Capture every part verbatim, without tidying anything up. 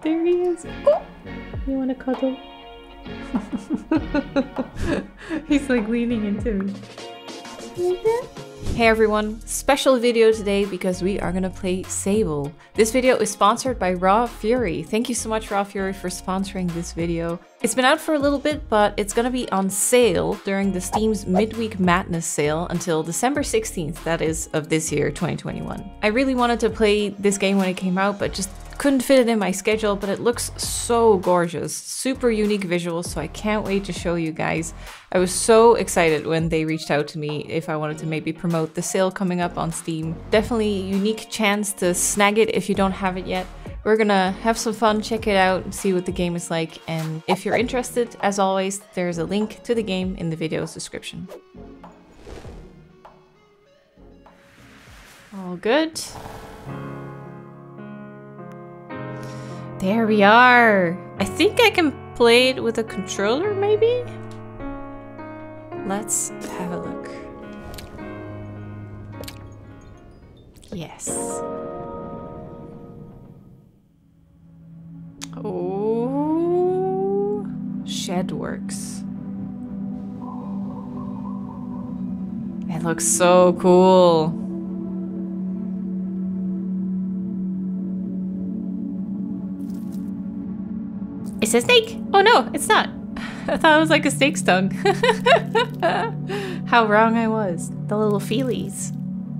There he is. Oh, you want to cuddle? He's like leaning into me. Like that? Hey everyone, special video today because we are gonna play Sable. This video is sponsored by Raw Fury. Thank you so much, Raw Fury, for sponsoring this video. It's been out for a little bit, but it's gonna be on sale during the Steam's Midweek Madness sale until December sixteenth, that is, of this year, twenty twenty-one. I really wanted to play this game when it came out, but just couldn't fit it in my schedule, but it looks so gorgeous. Super unique visuals, so I can't wait to show you guys. I was so excited when they reached out to me if I wanted to maybe promote the sale coming up on Steam. Definitely a unique chance to snag it if you don't have it yet. We're gonna have some fun, check it out, and see what the game is like. And if you're interested, as always, there's a link to the game in the video's description. All good. There we are! I think I can play it with a controller, maybe? Let's have a look. Yes. Oh, Shedworks. It looks so cool. It's a snake! Oh no, it's not! I thought it was like a snake's tongue. How wrong I was. The little feelies.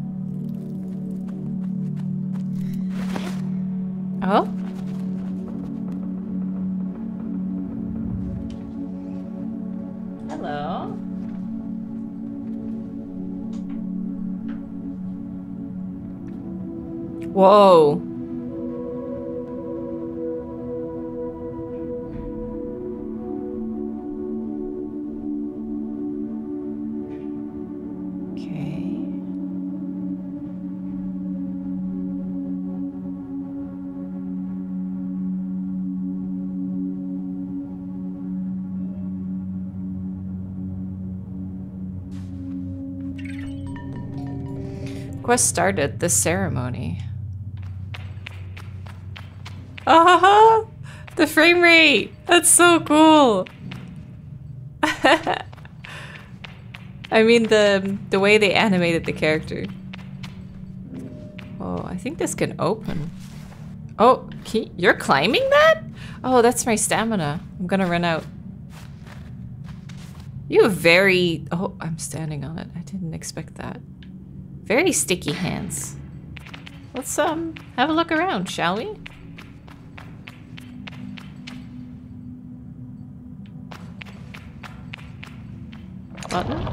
Oh? Hello? Whoa. Quest started the ceremony. Ah, the frame rate! That's so cool! I mean the the way they animated the character. Oh, I think this can open. Oh, can you, you're climbing that? Oh, that's my stamina. I'm gonna run out. You have very... Oh, I'm standing on it. I didn't expect that. Very sticky hands. Let's um have a look around, shall we? Button.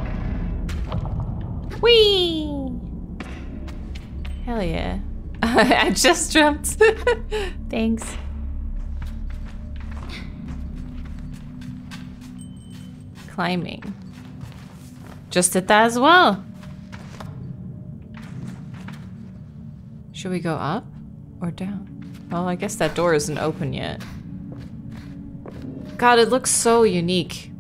Whee! Hell yeah. I just jumped. Thanks. Climbing. Just did that as well. Should we go up or down? Well, I guess that door isn't open yet. God, it looks so unique.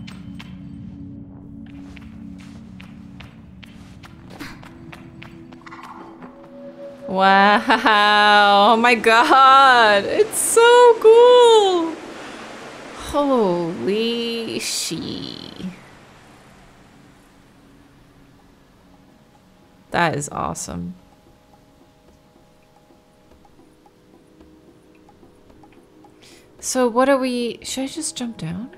Wow, oh my god, it's so cool. Holy she. That is awesome. So what are we... Should I just jump down?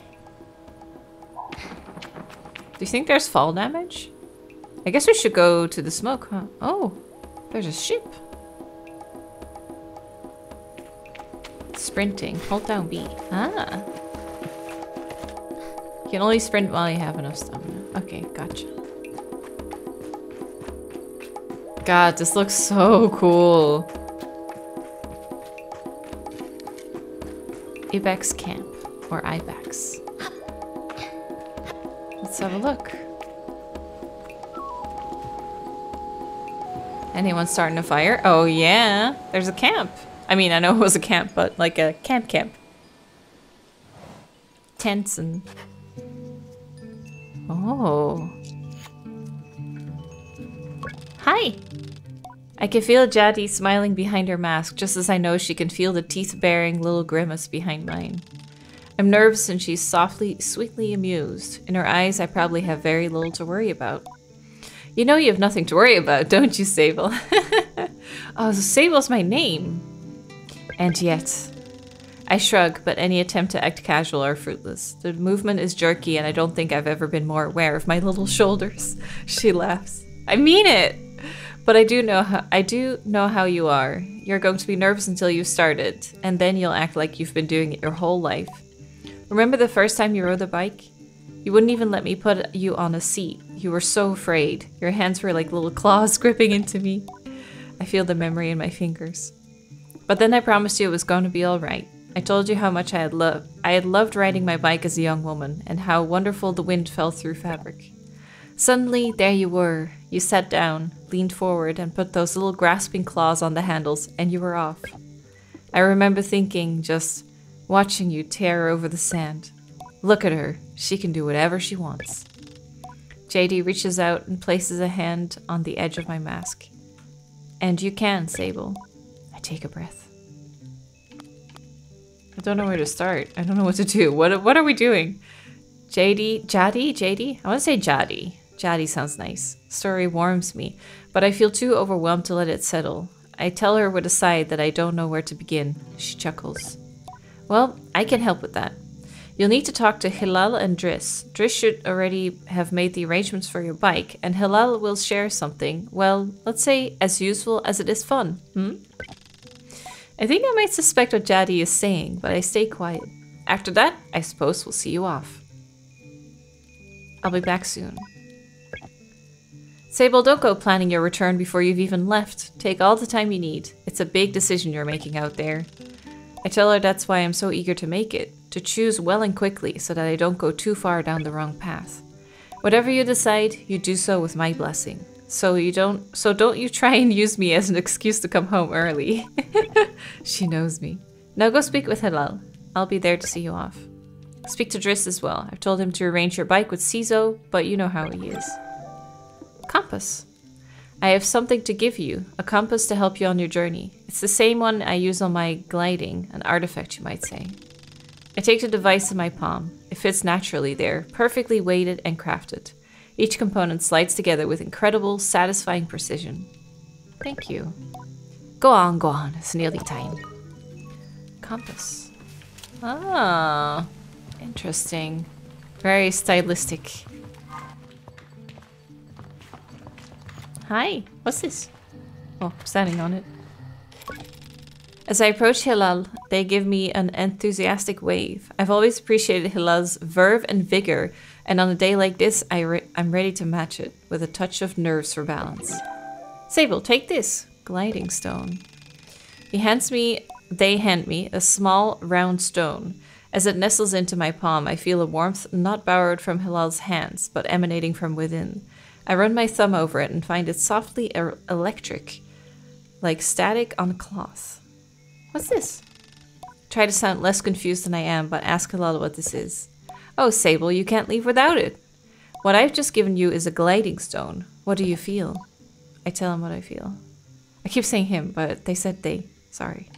Do you think there's fall damage? I guess we should go to the smoke, huh? Oh, there's a ship. Sprinting. Hold down B. Ah. You can only sprint while you have enough stamina. Okay, gotcha. God, this looks so cool. Ibex Camp, or Ibex. Let's have a look. Anyone starting a fire? Oh yeah, there's a camp. I mean, I know it was a camp, but like a camp camp. Tents and... Oh. Hi. I can feel Jadi smiling behind her mask, just as I know she can feel the teeth-baring little grimace behind mine. I'm nervous and she's softly, sweetly amused. In her eyes, I probably have very little to worry about. You know you have nothing to worry about, don't you, Sable? Oh, so Sable's my name. And yet... I shrug, but any attempt to act casual are fruitless. The movement is jerky and I don't think I've ever been more aware of my little shoulders. She laughs. I mean it! But I do know how I do know how you are. You're going to be nervous until you've started, and then you'll act like you've been doing it your whole life. Remember the first time you rode a bike? You wouldn't even let me put you on a seat. You were so afraid. Your hands were like little claws gripping into me. I feel the memory in my fingers. But then I promised you it was going to be all right. I told you how much I had loved I had loved riding my bike as a young woman, and how wonderful the wind felt through fabric. Suddenly, there you were. You sat down, leaned forward, and put those little grasping claws on the handles, and you were off. I remember thinking, just watching you tear over the sand. Look at her. She can do whatever she wants. J D reaches out and places a hand on the edge of my mask. And you can, Sable. I take a breath. I don't know where to start. I don't know what to do. What what are we doing? J D, Jadi, J D? I want to say Jadi. Jadi sounds nice. Story warms me, but I feel too overwhelmed to let it settle. I tell her with a sigh that I don't know where to begin. She chuckles. Well, I can help with that. You'll need to talk to Hilal and Driss. Driss should already have made the arrangements for your bike, and Hilal will share something, well, let's say as useful as it is fun. Hmm? I think I might suspect what Jadi is saying, but I stay quiet. After that, I suppose we'll see you off. I'll be back soon. Sable, don't go planning your return before you've even left. Take all the time you need. It's a big decision you're making out there. I tell her that's why I'm so eager to make it, to choose well and quickly so that I don't go too far down the wrong path. Whatever you decide, you do so with my blessing. So you don't so don't you try and use me as an excuse to come home early. She knows me. Now go speak with Hilal. I'll be there to see you off. Speak to Driss as well. I've told him to arrange your bike with Cizo, but you know how he is. Compass. I have something to give you, a compass to help you on your journey. It's the same one I use on my gliding, an artifact you might say. I take the device in my palm. It fits naturally there, perfectly weighted and crafted. Each component slides together with incredible, satisfying precision. Thank you. Go on, go on. It's nearly time. Compass. Ah, interesting. Very stylistic. Hi, what's this? Oh, I'm standing on it. As I approach Hilal, they give me an enthusiastic wave. I've always appreciated Hilal's verve and vigor, and on a day like this, I re I'm ready to match it with a touch of nerves for balance. Sable, take this gliding stone. He hands me, they hand me a small round stone. As it nestles into my palm, I feel a warmth not borrowed from Hilal's hands, but emanating from within. I run my thumb over it and find it softly er electric, like static on cloth. What's this? Try to sound less confused than I am, but ask Hilal what this is. Oh, Sable, you can't leave without it. What I've just given you is a gliding stone. What do you feel? I tell him what I feel. I keep saying him, but they said they. Sorry.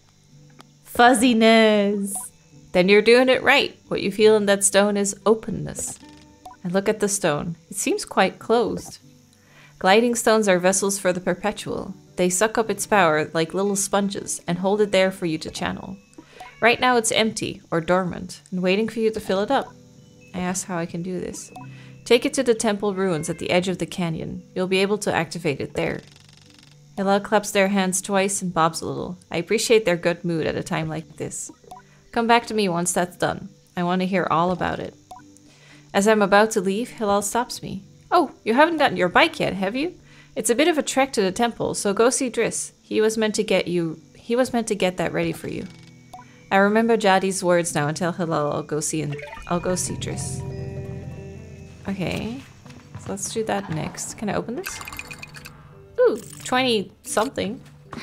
Fuzziness. Then you're doing it right. What you feel in that stone is openness. I look at the stone. It seems quite closed. Gliding stones are vessels for the perpetual. They suck up its power like little sponges and hold it there for you to channel. Right now it's empty or dormant and waiting for you to fill it up. I ask how I can do this. Take it to the temple ruins at the edge of the canyon. You'll be able to activate it there. Hilal claps their hands twice and bobs a little. I appreciate their good mood at a time like this. Come back to me once that's done. I want to hear all about it. As I'm about to leave, Hilal stops me. Oh, you haven't gotten your bike yet, have you? It's a bit of a trek to the temple, so go see Driss. He was meant to get you. He was meant to get that ready for you. I remember Jadi's words now and tell Hilal I'll go see and I'll go see Driss. Okay, so let's do that next. Can I open this? Ooh, twenty something.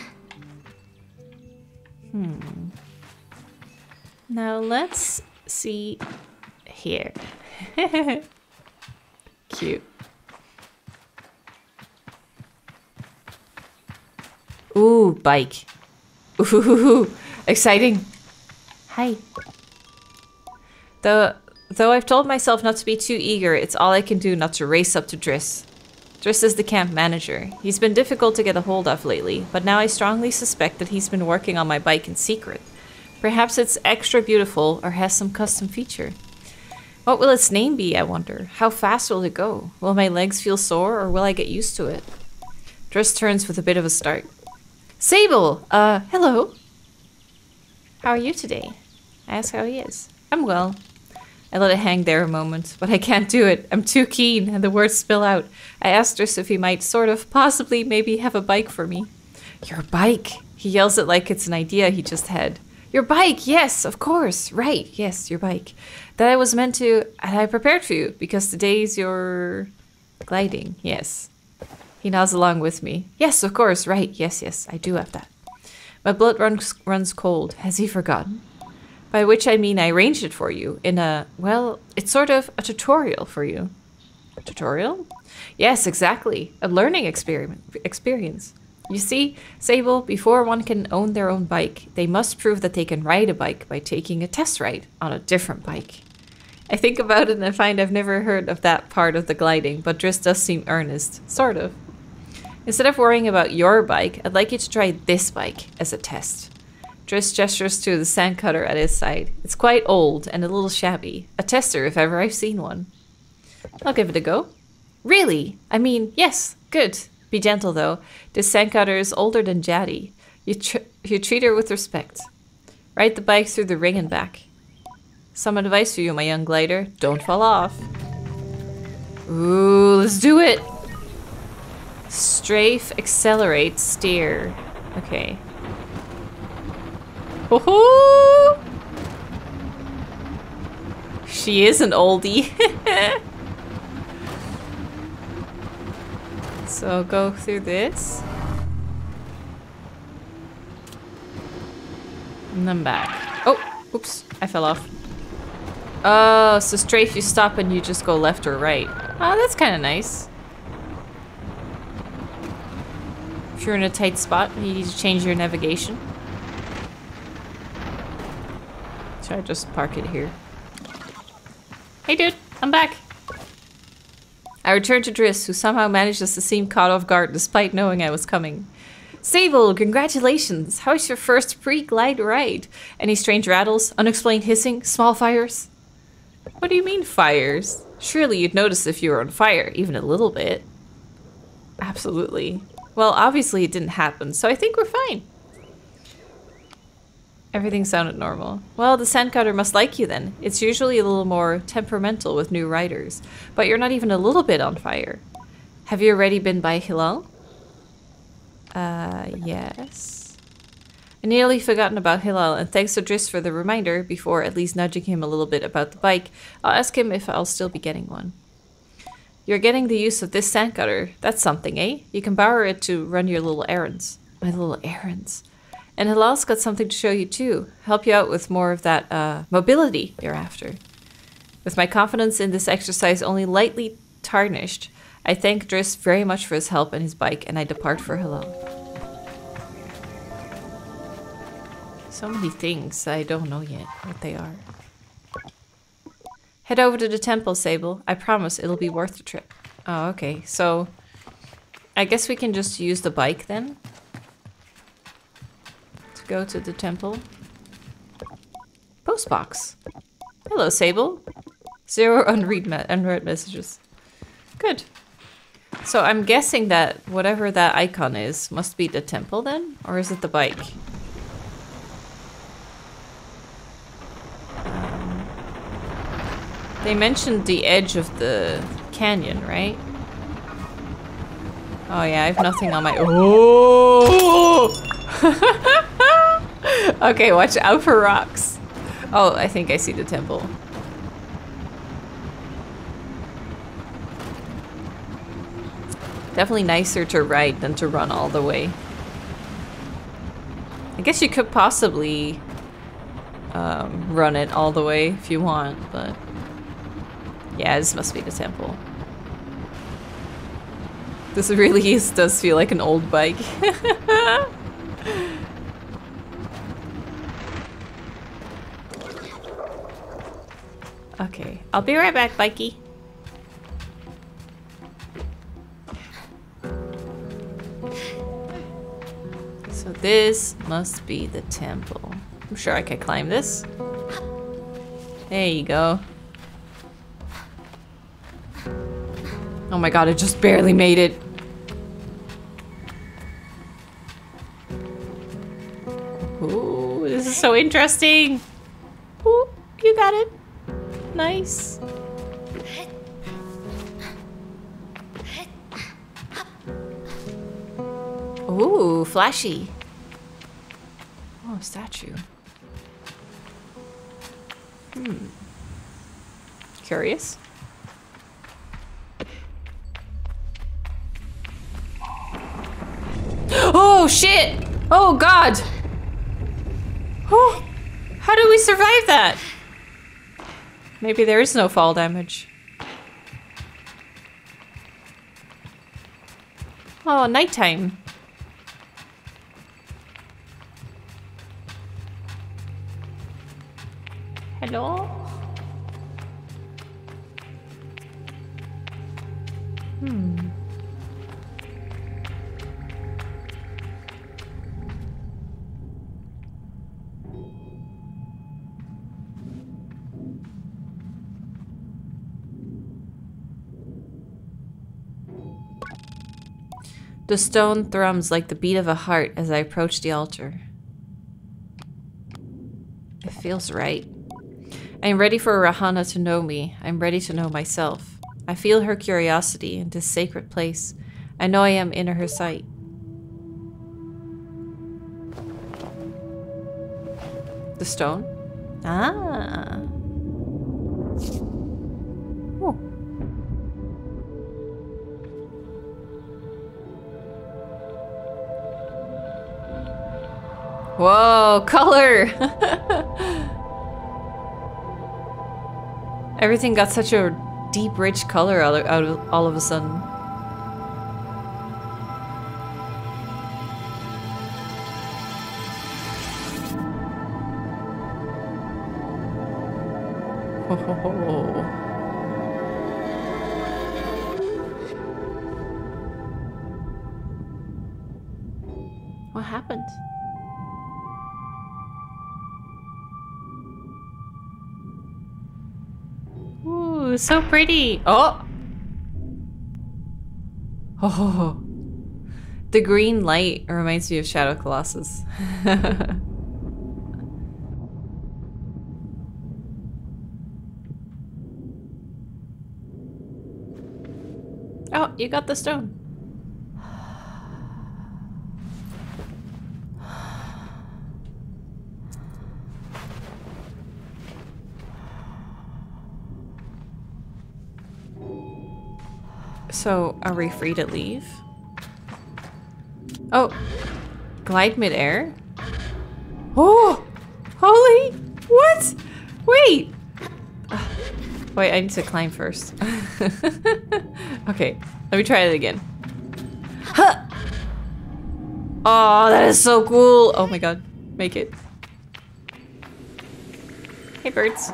Hmm. Now let's see here. Cute. Ooh, bike. Ooh, exciting. Hi. Though, though I've told myself not to be too eager, it's all I can do not to race up to Driss. Driss is the camp manager. He's been difficult to get a hold of lately, but now I strongly suspect that he's been working on my bike in secret. Perhaps it's extra beautiful or has some custom feature. What will its name be, I wonder? How fast will it go? Will my legs feel sore or will I get used to it? Driss turns with a bit of a start. Sable! Uh, hello. How are you today? I ask how he is. I'm well. I let it hang there a moment, but I can't do it. I'm too keen, and the words spill out. I asked Driss if he might sort of, possibly, maybe have a bike for me. Your bike! He yells it like it's an idea he just had. Your bike! Yes, of course! Right, yes, your bike. That I was meant to, and I prepared for you, because today's your... gliding, yes. He nods along with me. Yes, of course, right, yes, yes, I do have that. My blood runs, runs cold. Has he forgotten? By which I mean I arranged it for you in a, well, it's sort of a tutorial for you. A tutorial? Yes, exactly. A learning experiment experience. You see, Sable, before one can own their own bike, they must prove that they can ride a bike by taking a test ride on a different bike. I think about it and I find I've never heard of that part of the gliding, but Driss does seem earnest. Sort of. Instead of worrying about your bike, I'd like you to try this bike as a test. Driss gestures to the sandcutter at his side. It's quite old and a little shabby. A tester if ever I've seen one. I'll give it a go. Really? I mean, yes, good. Be gentle though. This sandcutter is older than Jaddy. You, tr you treat her with respect. Ride the bike through the ring and back. Some advice for you, my young glider. Don't fall off. Ooh, let's do it! Strafe, accelerate, steer. Okay. Woohoo! She is an oldie. So go through this. And then back. Oh, oops, I fell off. Oh, so strafe you stop and you just go left or right. Oh, that's kind of nice. If you're in a tight spot and you need to change your navigation. Should I just park it here? Hey dude, I'm back. I returned to Driss, who somehow manages to seem caught off guard despite knowing I was coming. Sable, congratulations! How was your first pre-glide ride? Any strange rattles, unexplained hissing, small fires? What do you mean fires? Surely you'd notice if you were on fire, even a little bit. Absolutely. Well, obviously it didn't happen, so I think we're fine. Everything sounded normal. Well, the sandcutter must like you then. It's usually a little more temperamental with new riders. But you're not even a little bit on fire. Have you already been by Hilal? Uh, yes. I nearly forgotten about Hilal, and thanks to Driss for the reminder, before at least nudging him a little bit about the bike, I'll ask him if I'll still be getting one. You're getting the use of this sandcutter. That's something, eh? You can borrow it to run your little errands. My little errands. And Hilal's got something to show you too. Help you out with more of that uh, mobility you're after. With my confidence in this exercise only lightly tarnished, I thank Driss very much for his help and his bike, and I depart for Hilal. So many things I don't know yet what they are. Head over to the temple, Sable. I promise it'll be worth the trip. Oh, okay. So I guess we can just use the bike then. Go to the temple. Postbox. Hello, Sable. Zero unread, me unread messages. Good. So I'm guessing that whatever that icon is must be the temple then? Or is it the bike? Um, they mentioned the edge of the canyon, right? Oh yeah, I have nothing on my... Oh! Okay, watch out for rocks. Oh, I think I see the temple. Definitely nicer to ride than to run all the way. I guess you could possibly um, run it all the way if you want, but yeah, this must be the temple. This really is, does feel like an old bike. Okay, I'll be right back, Bikey. So this must be the temple. I'm sure I could climb this. There you go. Oh my god, I just barely made it. Ooh, this is so interesting. Ooh, you got it. Nice. Ooh, flashy. Oh, statue. Hmm. Curious. Oh shit! Oh god! Oh, how do we survive that? Maybe there is no fall damage. Oh, nighttime. Hello? Hmm. The stone thrums like the beat of a heart as I approach the altar. It feels right. I am ready for Rahana to know me. I'm ready to know myself. I feel her curiosity in this sacred place. I know I am in her sight. The stone? Ah. Oh. Whoa, color! Everything got such a deep, rich color out of, out of, all of a sudden. Oh. What happened? Ooh, so pretty. Oh. Oh. The green light reminds me of Shadow Colossus. Oh, you got the stone. So, are we free to leave? Oh, glide mid-air? Oh, holy, what? Wait. Uh, wait, I need to climb first. Okay, let me try it again. Huh. Oh, that is so cool. Oh my god, make it. Hey, birds.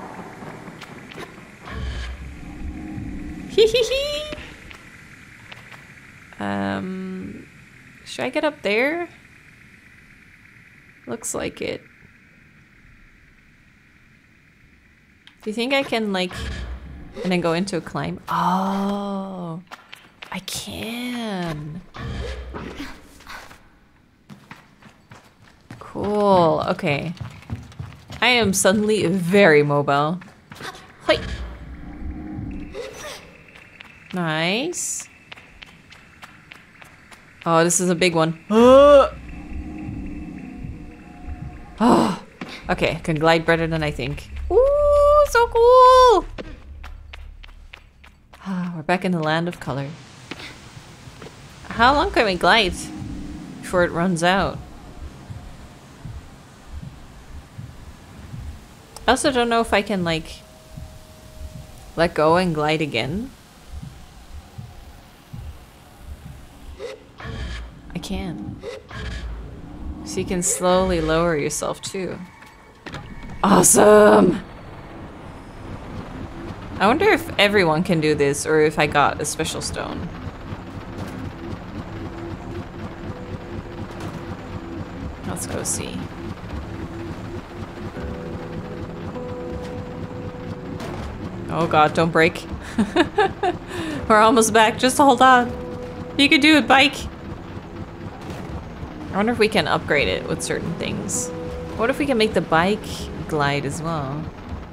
Hee hee hee. Um, should I get up there? Looks like it. Do you think I can, like, and then go into a climb? Oh, I can. Cool, okay. I am suddenly very mobile. Hoi. Nice. Oh, this is a big one. Oh, okay, I can glide better than I think. Ooh, so cool! Ah, we're back in the land of color. How long can we glide before it runs out? I also don't know if I can, like, let go and glide again. I can. So you can slowly lower yourself too. Awesome! I wonder if everyone can do this or if I got a special stone. Let's go see. Oh god, don't break. We're almost back, just hold on. You can do it, bike! I wonder if we can upgrade it with certain things. What if we can make the bike glide as well?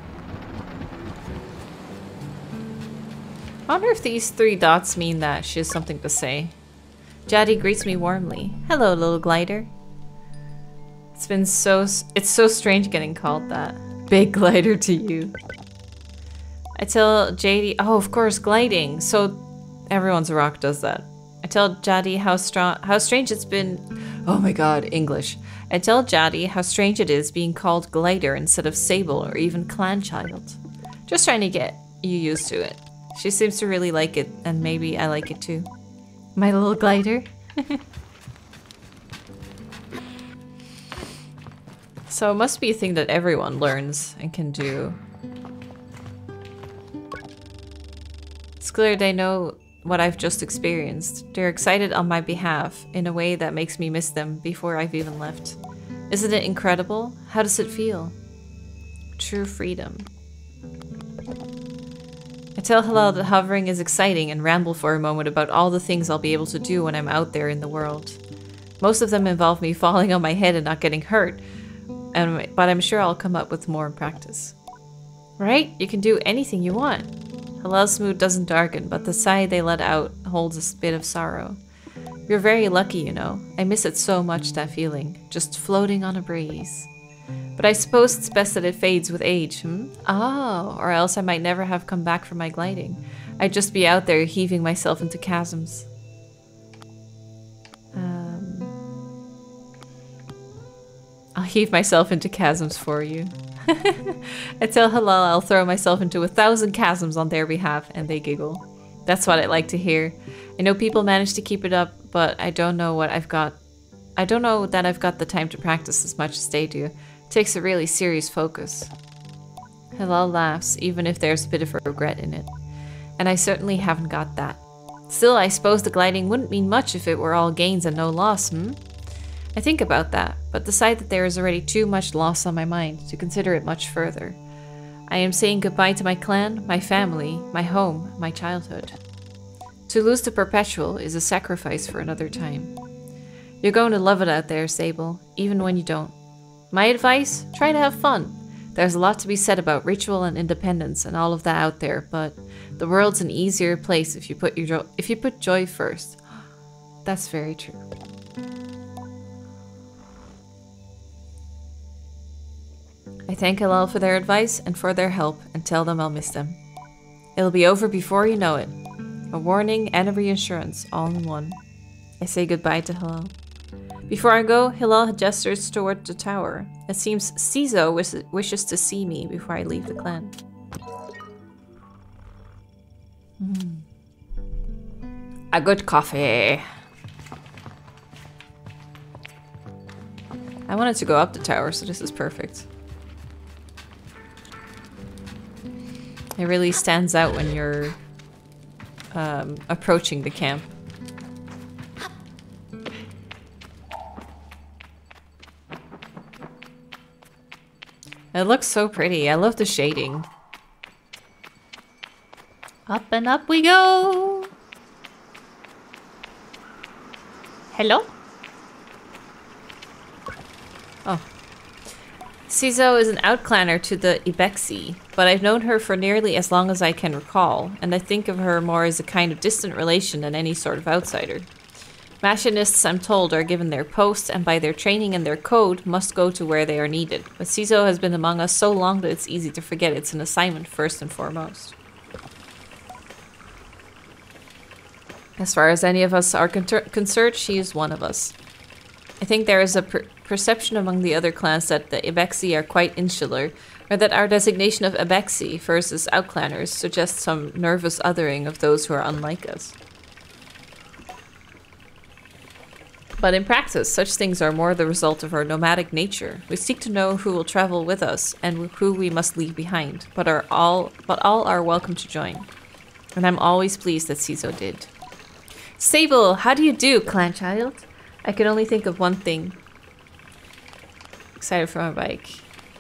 I wonder if these three dots mean that she has something to say. Jaddy greets me warmly. Hello, little glider. It's been so... It's so strange getting called that. Big glider to you. I tell J D... Oh, of course, gliding. So everyone's rock does that. I tell Jaddy how strong... How strange it's been... Oh my god, English. I tell Jaddy how strange it is being called glider instead of Sable or even clan child. Just trying to get you used to it. She seems to really like it, and maybe I like it too. My little glider. So it must be a thing that everyone learns and can do. It's clear they know what I've just experienced. They're excited on my behalf in a way that makes me miss them before I've even left. Isn't it incredible? How does it feel? True freedom. I tell Halal that hovering is exciting and ramble for a moment about all the things I'll be able to do when I'm out there in the world. Most of them involve me falling on my head and not getting hurt, and, but I'm sure I'll come up with more in practice. Right? You can do anything you want. Halal's mood doesn't darken, but the sigh they let out holds a bit of sorrow. You're very lucky, you know. I miss it so much, that feeling. Just floating on a breeze. But I suppose it's best that it fades with age, hmm? Oh, or else I might never have come back from my gliding. I'd just be out there heaving myself into chasms. Um, I'll heave myself into chasms for you. I tell Halal I'll throw myself into a thousand chasms on their behalf, and they giggle. That's what I like to hear. I know people manage to keep it up, but I don't know what I've got. I don't know that I've got the time to practice as much as they do. It takes a really serious focus. Halal laughs, even if there's a bit of regret in it. And I certainly haven't got that. Still, I suppose the gliding wouldn't mean much if it were all gains and no loss, hmm? I think about that, but decide that there is already too much loss on my mind to consider it much further. I am saying goodbye to my clan, my family, my home, my childhood. To lose the perpetual is a sacrifice for another time. You're going to love it out there, Sable, even when you don't. My advice? Try to have fun. There's a lot to be said about ritual and independence and all of that out there, but the world's an easier place if you put your jo- if you put joy first. That's very true. I thank Halal for their advice and for their help and tell them I'll miss them. It'll be over before you know it. A warning and a reassurance all in one. I say goodbye to Halal. Before I go, Hilal gestures toward the tower. It seems Cizo wish wishes to see me before I leave the clan. Mm. A good coffee. I wanted to go up the tower, so this is perfect. It really stands out when you're um, approaching the camp. It looks so pretty. I love the shading. Up and up we go! Hello? Oh. Cizo is an outclanner to the Ibexi, but I've known her for nearly as long as I can recall, and I think of her more as a kind of distant relation than any sort of outsider. Machinists, I'm told, are given their posts and by their training and their code must go to where they are needed, but Cizo has been among us so long that it's easy to forget it's an assignment first and foremost. As far as any of us are con concerned, she is one of us. I think there is a per perception among the other clans that the Ibexi are quite insular, or that our designation of Ibexi versus outclanners suggests some nervous othering of those who are unlike us. But in practice, such things are more the result of our nomadic nature. We seek to know who will travel with us and who we must leave behind, but are all but all are welcome to join. And I'm always pleased that Ciso did. Sable, how do you do, clan child? I can only think of one thing. Excited for my bike.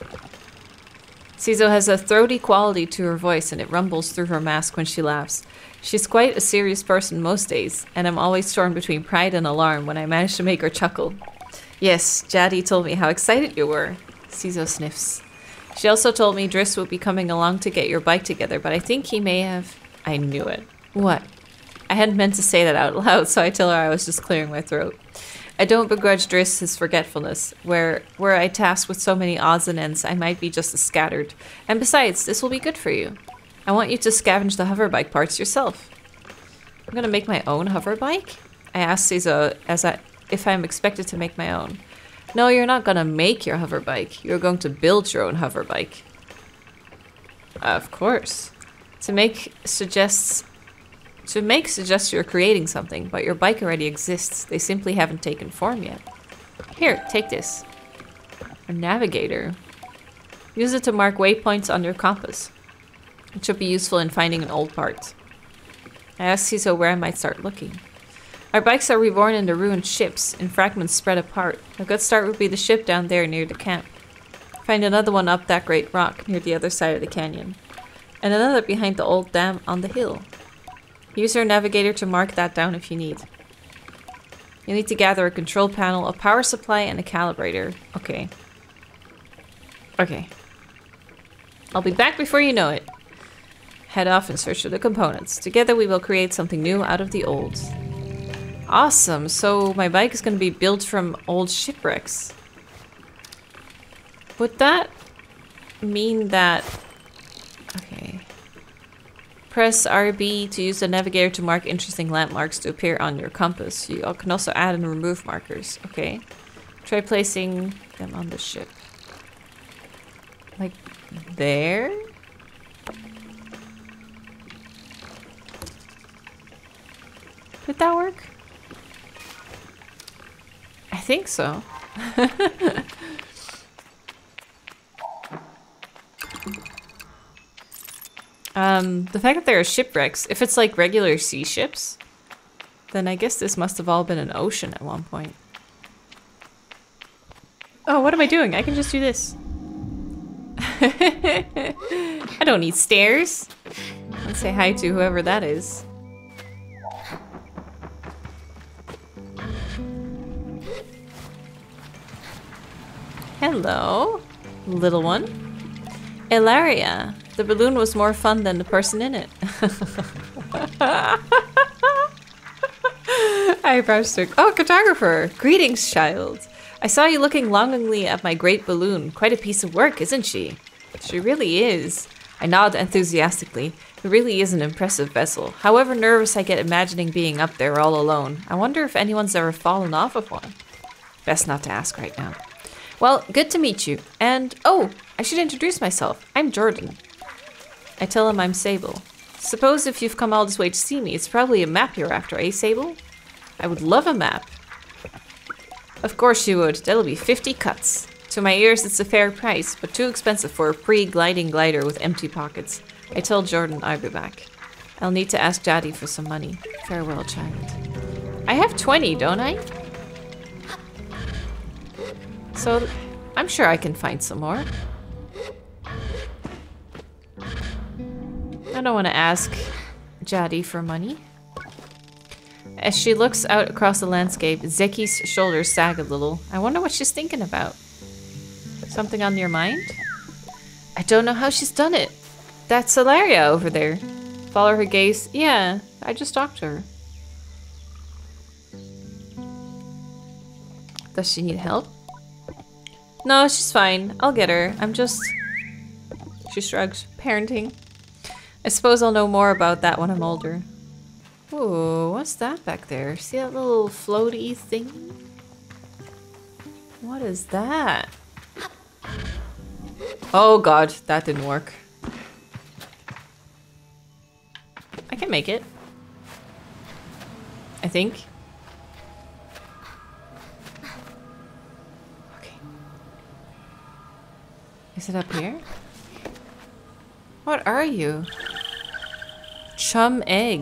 Ciso has a throaty quality to her voice and it rumbles through her mask when she laughs. She's quite a serious person most days, and I'm always torn between pride and alarm when I manage to make her chuckle. Yes, Jadi told me how excited you were. Ciso sniffs. She also told me Driss will be coming along to get your bike together, but I think he may have... I knew it. What? I hadn't meant to say that out loud, so I tell her I was just clearing my throat. I don't begrudge Driss his forgetfulness. Where, were I tasked with so many odds and ends, I might be just as scattered. And besides, this will be good for you. I want you to scavenge the hoverbike parts yourself. I'm gonna make my own hoverbike? I asked Ciso as I, if I'm expected to make my own. No, you're not gonna make your hoverbike. You're going to build your own hoverbike. Of course. To make suggests... To make suggests you're creating something, but your bike already exists. They simply haven't taken form yet. Here, take this. A navigator. Use it to mark waypoints on your compass. It should be useful in finding an old part. I asked Ciso where I might start looking. Our bikes are reborn in the ruined ships, in fragments spread apart. A good start would be the ship down there near the camp. Find another one up that great rock near the other side of the canyon. And another behind the old dam on the hill. Use your navigator to mark that down if you need. You need to gather a control panel, a power supply, and a calibrator. Okay. Okay. I'll be back before you know it. Head off in search of the components. Together we will create something new out of the old. Awesome. So my bike is going to be built from old shipwrecks. Would that mean that... Okay. Press R B to use the navigator to mark interesting landmarks to appear on your compass. You can also add and remove markers. Okay. Try placing them on the ship. Like there? Did that work? I think so. um, the fact that there are shipwrecks, if it's like regular sea ships, then I guess this must have all been an ocean at one point. Oh, what am I doing? I can just do this. I don't need stairs. Let's say hi to whoever that is. Hello, little one. Ilaria. The balloon was more fun than the person in it. Eyebrow stroke. Oh, cartographer. Greetings, child. I saw you looking longingly at my great balloon. Quite a piece of work, isn't she? She really is. I nod enthusiastically. It really is an impressive vessel. However nervous I get imagining being up there all alone. I wonder if anyone's ever fallen off of one. Best not to ask right now. Well, good to meet you. And, oh, I should introduce myself. I'm Jordan. I tell him I'm Sable. Suppose if you've come all this way to see me, it's probably a map you're after, eh, Sable? I would love a map. Of course you would. That'll be fifty cuts. To my ears, it's a fair price, but too expensive for a pre-gliding glider with empty pockets. I tell Jordan I'll be back. I'll need to ask Jadi for some money. Farewell, child. I have twenty, don't I? So, I'm sure I can find some more. I don't want to ask Jadi for money. As she looks out across the landscape, Zeki's shoulders sag a little. I wonder what she's thinking about. Something on your mind? I don't know how she's done it. That's Ilaria over there. Follow her gaze. Yeah, I just talked to her. Does she need help? No, she's fine. I'll get her. I'm just... She shrugs. Parenting. I suppose I'll know more about that when I'm older. Ooh, what's that back there? See that little floaty thing? What is that? Oh god, that didn't work. I can make it. I think. Is it up here? What are you? Chum egg.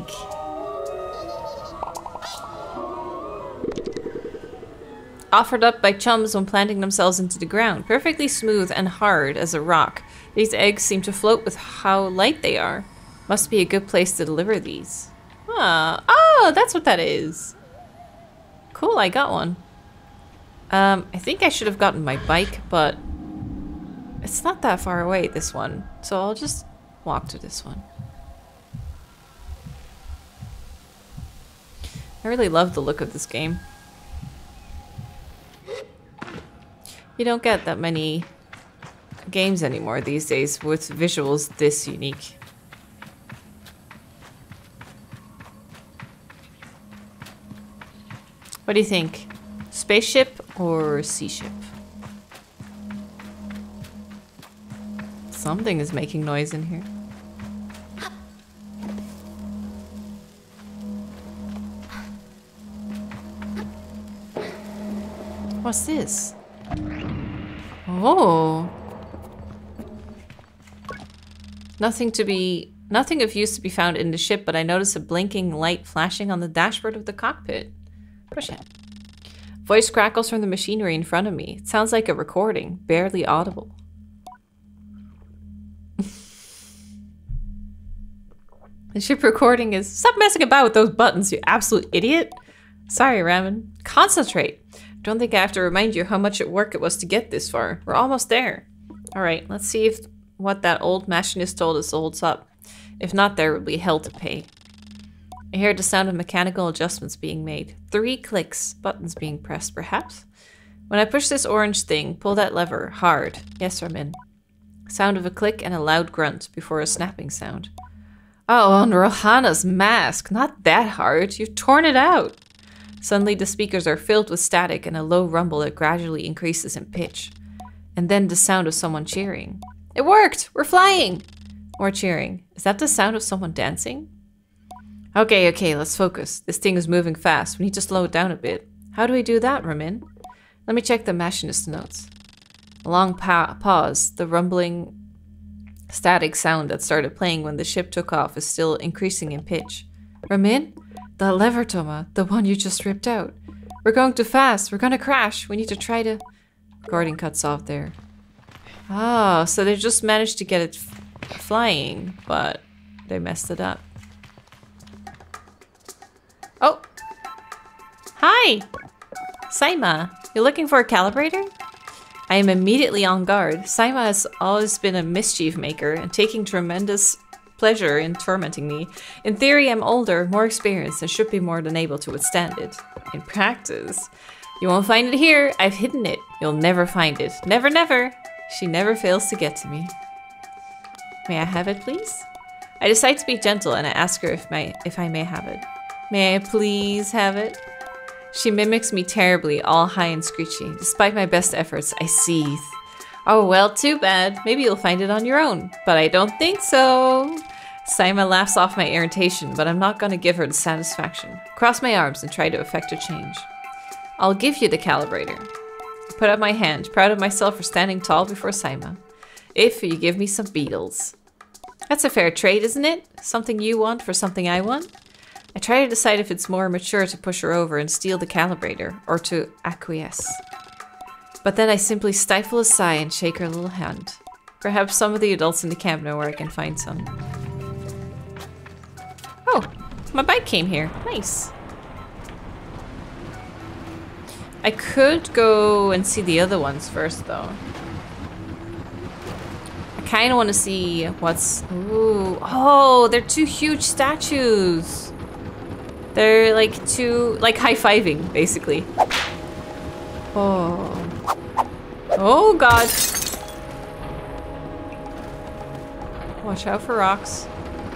Offered up by chums when planting themselves into the ground. Perfectly smooth and hard as a rock. These eggs seem to float with how light they are. Must be a good place to deliver these. Ah, oh, that's what that is. Cool, I got one. Um, I think I should have gotten my bike, but it's not that far away, this one. So I'll just walk to this one. I really love the look of this game. You don't get that many games anymore these days with visuals this unique. What do you think? Spaceship or sea ship? Something is making noise in here. What's this? Oh. Nothing to be... Nothing of use to be found in the ship, but I notice a blinking light flashing on the dashboard of the cockpit. Push it. Voice crackles from the machinery in front of me. It sounds like a recording, barely audible. The ship recording is... Stop messing about with those buttons, you absolute idiot. Sorry, Ramen. Concentrate. Don't think I have to remind you how much work it was to get this far. We're almost there. Alright, let's see if what that old machinist told us holds up. If not, there will be hell to pay. I hear the sound of mechanical adjustments being made. Three clicks. Buttons being pressed, perhaps? When I push this orange thing, pull that lever. Hard. Yes, Ramin. Sound of a click and a loud grunt before a snapping sound. Oh, on Rohana's mask. Not that hard. You've torn it out. Suddenly the speakers are filled with static and a low rumble that gradually increases in pitch. And then the sound of someone cheering. It worked! We're flying! More cheering. Is that the sound of someone dancing? Okay, okay, let's focus. This thing is moving fast. We need to slow it down a bit. How do we do that, Ramin? Let me check the machinist notes. A long pa pause. The rumbling static sound that started playing when the ship took off is still increasing in pitch. Ramin? The lever, Toma. The one you just ripped out. We're going too fast. We're gonna crash. We need to try to... Recording cuts off there. Oh, so they just managed to get it f flying, but they messed it up. Oh! Hi! Saima, you looking for a calibrator? I am immediately on guard. Saima has always been a mischief maker and taking tremendous pleasure in tormenting me. In theory, I'm older, more experienced, and should be more than able to withstand it. In practice, you won't find it here. I've hidden it. You'll never find it. Never, never. She never fails to get to me. May I have it, please? I decide to be gentle and I ask her if, my, if I may have it. May I please have it? She mimics me terribly, all high and screechy. Despite my best efforts, I seethe. Oh, well, too bad. Maybe you'll find it on your own. But I don't think so. Saima laughs off my irritation, but I'm not going to give her the satisfaction. Cross my arms and try to effect a change. I'll give you the calibrator. I put up my hand, proud of myself for standing tall before Saima. If you give me some beetles. That's a fair trade, isn't it? Something you want for something I want? I try to decide if it's more mature to push her over and steal the calibrator, or to acquiesce. But then I simply stifle a sigh and shake her little hand. Perhaps some of the adults in the camp know where I can find some. Oh, my bike came here. Nice. I could go and see the other ones first, though. I kind of want to see what's... Ooh. Oh, they're two huge statues. They're like two... Like high-fiving, basically. Oh... Oh god. Watch out for rocks.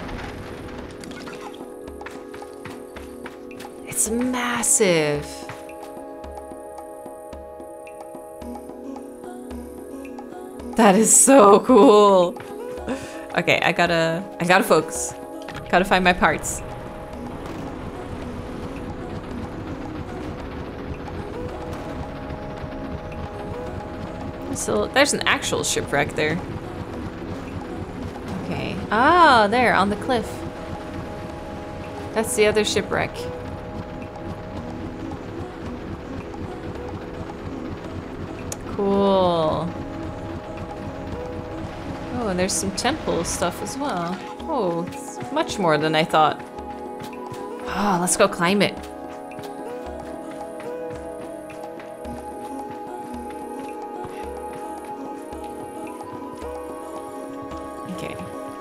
It's massive. That is so cool. Okay, I gotta I gotta focus. Gotta find my parts. So there's an actual shipwreck there. Okay. Ah, there on the cliff. That's the other shipwreck. Cool. Oh, and there's some temple stuff as well. Oh, it's much more than I thought. Oh, let's go climb it. Okay.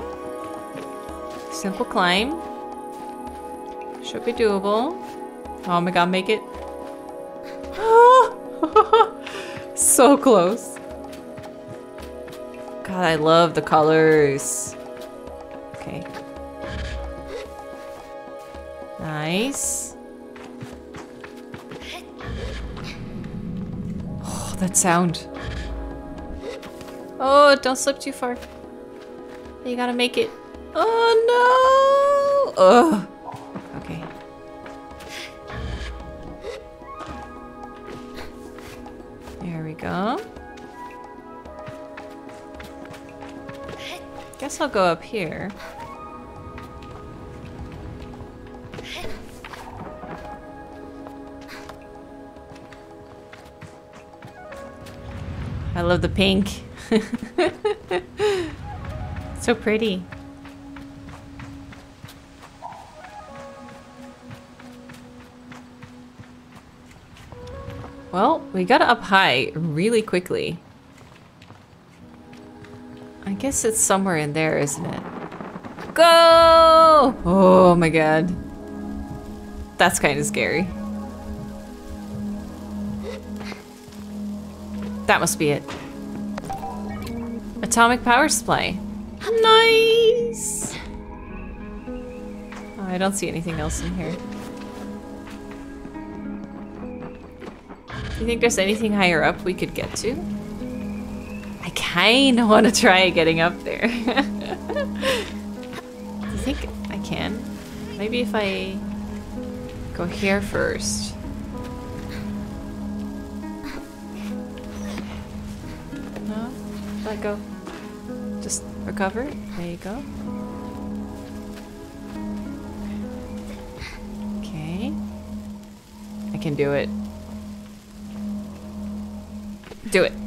Simple climb. Should be doable. Oh my god, make it. So close. God, I love the colors. Okay. Nice. Oh, that sound. Oh, don't slip too far. You gotta make it. Oh no! Ugh. Okay. There we go. Guess I'll go up here. I love the pink. So pretty. Well, we got up high really quickly. I guess it's somewhere in there, isn't it? Go! Oh my god. That's kind of scary. That must be it. Atomic power supply. Nice! Oh, I don't see anything else in here. Do you think there's anything higher up we could get to? I kinda want to try getting up there. Do you think I can? Maybe if I go here first. No? Let go. Just recover. There you go. Okay. I can do it. Do it.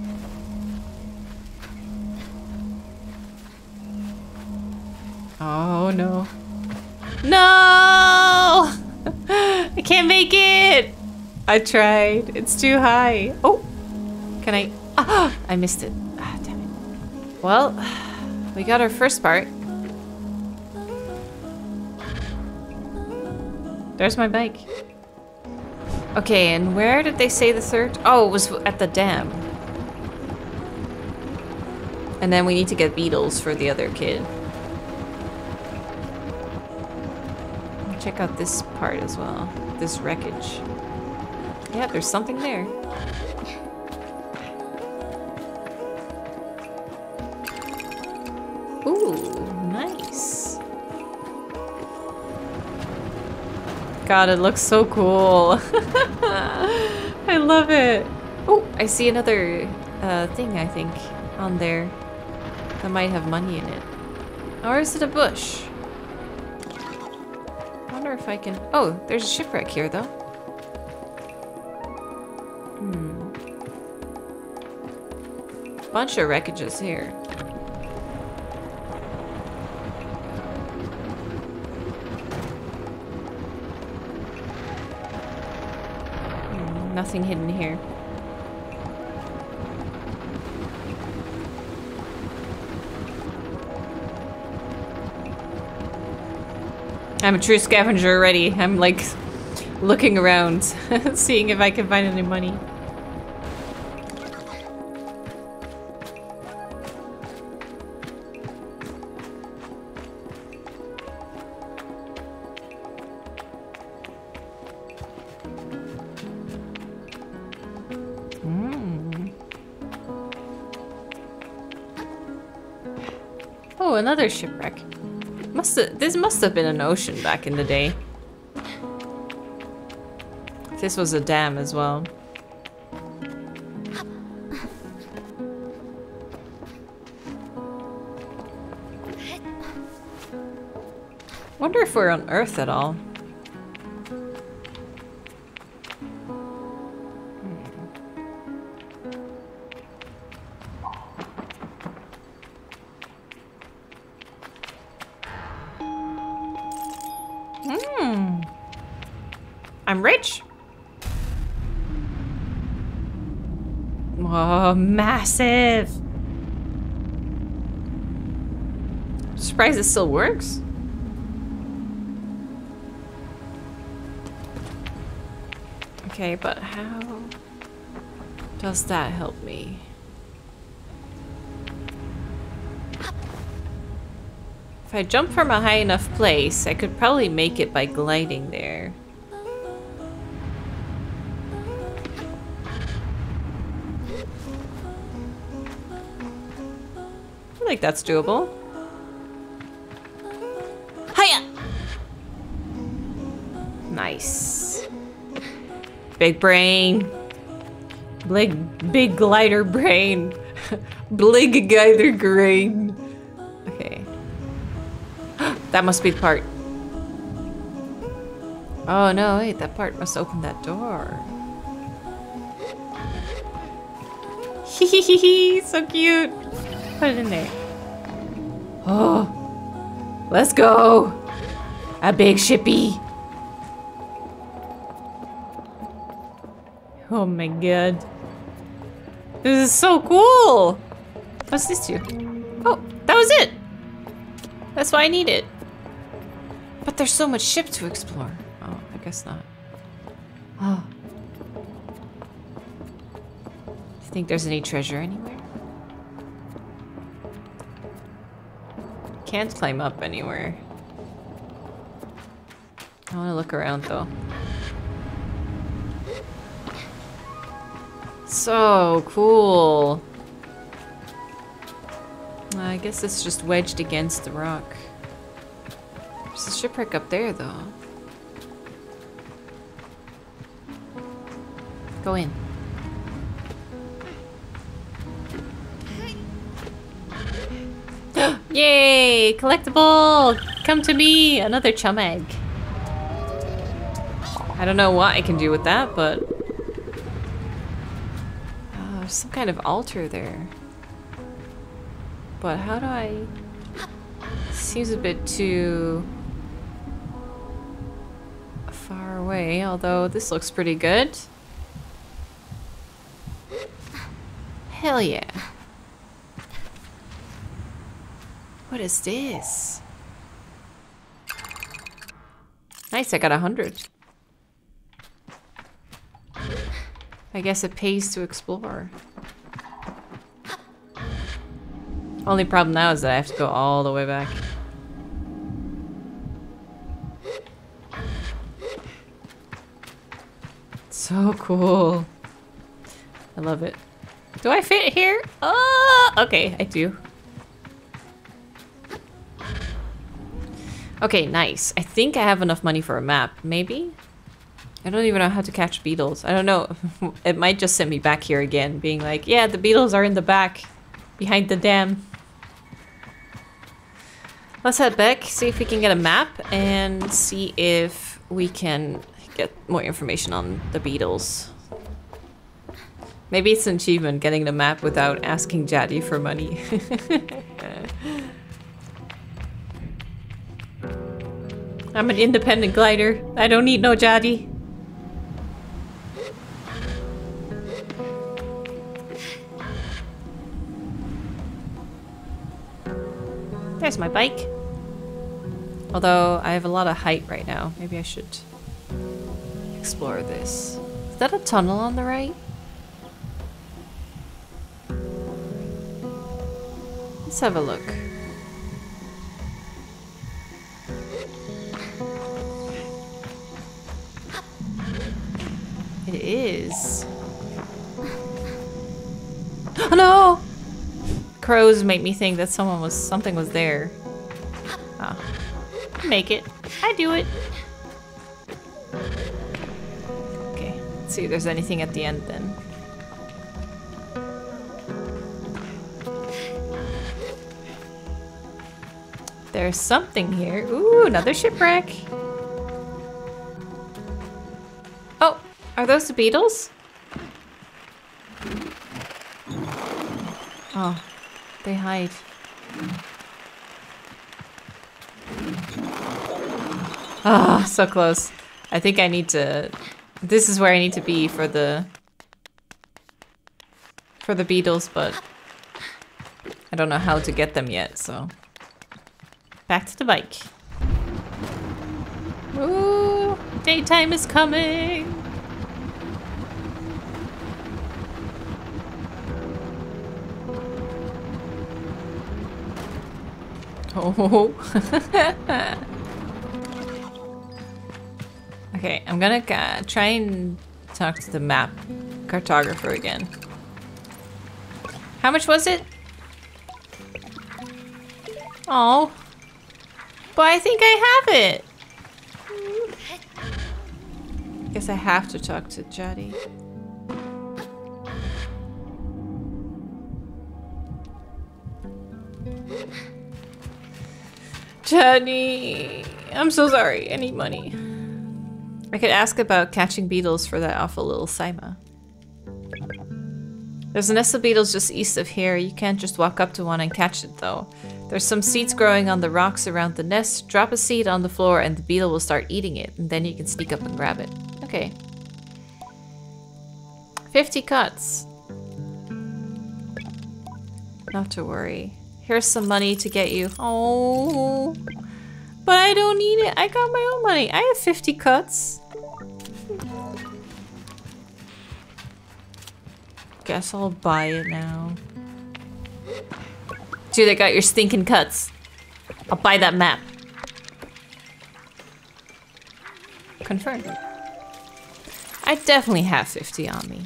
Oh no. No! I can't make it! I tried. It's too high. Oh! Can I? Ah! I missed it. Ah, damn it. Well, we got our first part. There's my bike. Okay, and where did they say the third? Oh, it was at the dam. And then we need to get beetles for the other kid. Check out this part as well. This wreckage. Yeah, there's something there. Ooh, nice. God, it looks so cool. I love it. Oh, I see another uh, thing, I think, on there. That might have money in it. Or is it a bush? I wonder if I can... Oh, there's a shipwreck here, though. Hmm. Bunch of wreckages here. Hmm, nothing hidden here. I'm a true scavenger already. I'm like looking around, seeing if I can find any money. Mm. Oh, another shipwreck. Must have, this must have been an ocean back in the day. This was a dam as well. Wonder if we're on Earth at all. Hmm. I'm rich. Oh, massive. Surprised it still works. Okay, but how does that help me? If I jump from a high enough place, I could probably make it by gliding there. I feel like that's doable. Hiya! Nice. Big brain. Big, big glider brain. Big glider brain. Okay. That must be the part. Oh no, wait, that part must open that door. Hehehe, so cute. Put it in there. Oh, let's go. A big shippy. Oh my god. This is so cool. What's this do? Oh, that was it. That's why I need it. But there's so much ship to explore. Oh, I guess not. Oh. Do you think there's any treasure anywhere? Can't climb up anywhere. I want to look around though. So cool. I guess it's just wedged against the rock. There's a shipwreck up there though. Go in. Yay! Collectible! Come to me! Another chum egg. I don't know what I can do with that, but... Oh, there's some kind of altar there. But how do I... Seems a bit too... far away, although this looks pretty good. Hell yeah. What is this? Nice, I got a hundred. I guess it pays to explore. Only problem now is that I have to go all the way back. So cool. I love it. Do I fit here? Oh, okay, I do. Okay, nice. I think I have enough money for a map. Maybe? I don't even know how to catch beetles. I don't know. It might just send me back here again, being like, yeah, the beetles are in the back, behind the dam. Let's head back, see if we can get a map, and see if we can get more information on the beetles. Maybe it's an achievement getting the map without asking Jadi for money. I'm an independent glider. I don't need no Jadi. There's my bike. Although I have a lot of height right now. Maybe I should explore this. Is that a tunnel on the right? Let's have a look. It is. Oh no! Crows make me think that someone was something was there. Ah, I make it. I do it. Okay, let's see if there's anything at the end then. There's something here. Ooh, another shipwreck. Oh, are those the beetles? Oh, they hide. Ah, oh, so close. I think I need to... This is where I need to be for the... For the beetles, but... I don't know how to get them yet, so... Back to the bike. Ooh, daytime is coming! Oh. Okay, I'm gonna uh, try and talk to the map cartographer again. How much was it? Oh. But I think I have it. Guess I have to talk to Jaddy. Jaddy, I'm so sorry. I need money. I could ask about catching beetles for that awful little Saima. There's a nest of beetles just east of here. You can't just walk up to one and catch it though. There's some seeds growing on the rocks around the nest. Drop a seed on the floor and the beetle will start eating it. And then you can sneak up and grab it. Okay. fifty cuts. Not to worry. Here's some money to get you. Oh, but I don't need it. I got my own money. I have fifty cuts. Guess I'll buy it now. Dude, I got your stinking cuts. I'll buy that map. Confirmed. I definitely have fifty on me.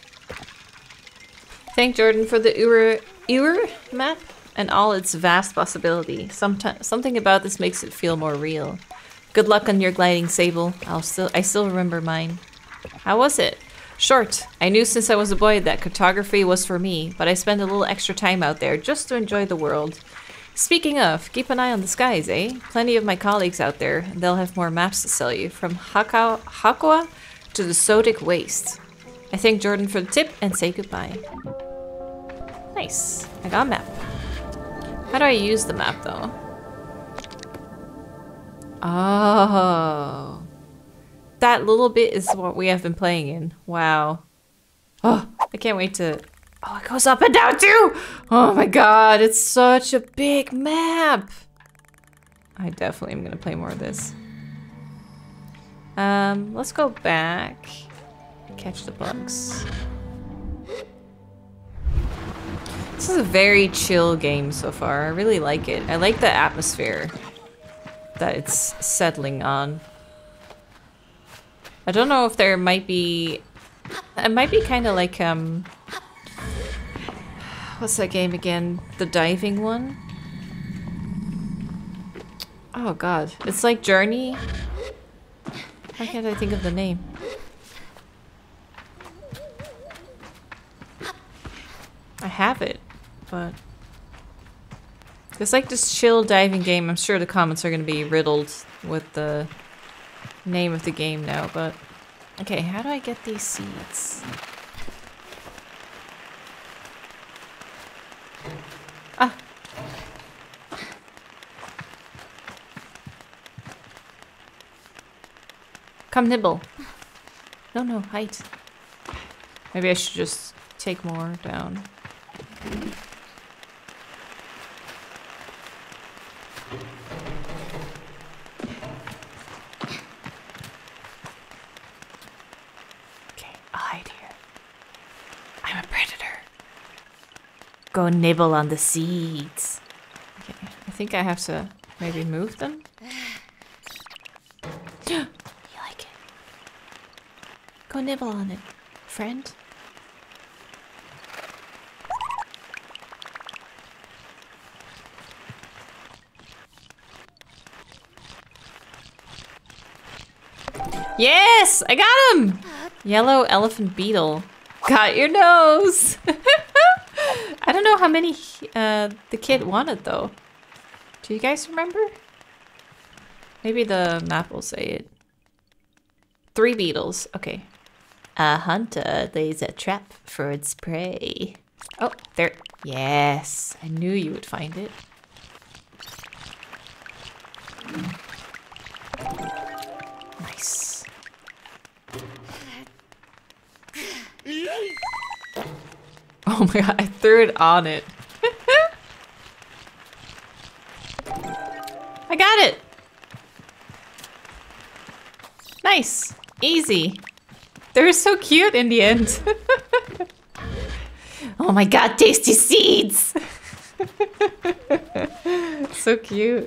Thank Jordan for the Ur Ur map and all its vast possibility. Sometimes something about this makes it feel more real. Good luck on your gliding, Sable. I'll still I still remember mine. How was it? Short. I knew since I was a boy that cartography was for me, but I spent a little extra time out there just to enjoy the world. Speaking of, keep an eye on the skies, eh? Plenty of my colleagues out there, and they'll have more maps to sell you, from Hakao, Hakua to the Sodic Waste. I thank Jordan for the tip and say goodbye. Nice. I got a map. How do I use the map, though? Oh. That little bit is what we have been playing in. Wow. Oh, I can't wait to... Oh, it goes up and down too! Oh my god, it's such a big map! I definitely am gonna play more of this. Um, let's go back. Catch the bugs. This is a very chill game so far. I really like it. I like the atmosphere that it's settling on. I don't know if there might be... It might be kind of like, um... what's that game again? The diving one? Oh god. It's like Journey? Why can't I think of the name? I have it, but... It's like this chill diving game. I'm sure the comments are going to be riddled with the name of the game now, but... Okay, how do I get these seeds? Ah! Come nibble. No, no, height. Maybe I should just take more down. Go nibble on the seeds. Okay, I think I have to maybe move them. You like it? Go nibble on it, friend. Yes! I got him! Yellow elephant beetle. Got your nose! I don't know how many uh, the kid wanted though. Do you guys remember? Maybe the map will say it. Three beetles. Okay. A hunter lays a trap for its prey. Oh, there. Yes. I knew you would find it. Nice. Oh my god, I threw it on it. I got it! Nice. Easy. They were so cute in the end. Oh my god, tasty seeds! So cute.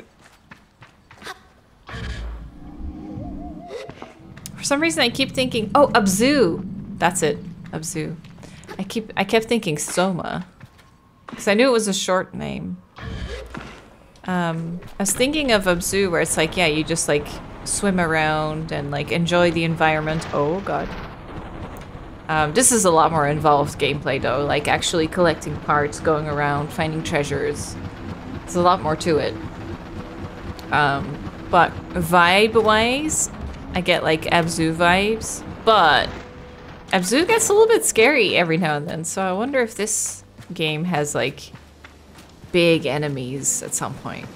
For some reason I keep thinking, oh, Abzu. That's it, Abzu. I keep I kept thinking Soma. Because I knew it was a short name. Um, I was thinking of Abzu where it's like, yeah, you just like swim around and like enjoy the environment. Oh god. Um, this is a lot more involved gameplay though, like actually collecting parts, going around, finding treasures. There's a lot more to it. Um, but vibe-wise, I get like Abzu vibes, but Abzu gets a little bit scary every now and then, so I wonder if this game has like big enemies at some point.